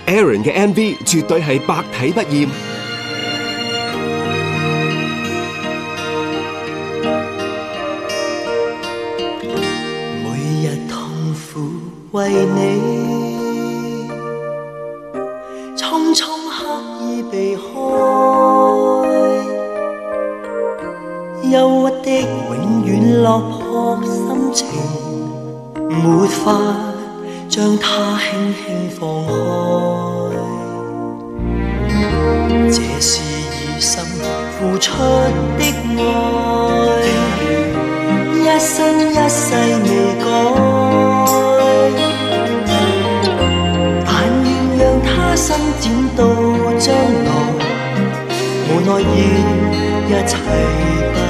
Aaron 嘅 MV 絕對係百睇不厭。 每日痛苦為你，匆匆刻意避開，憂鬱的永遠落魄心情，沒法將它輕輕放開。這是以心付出的愛，一生一世未改，但願讓它伸展到將來，無奈要一切不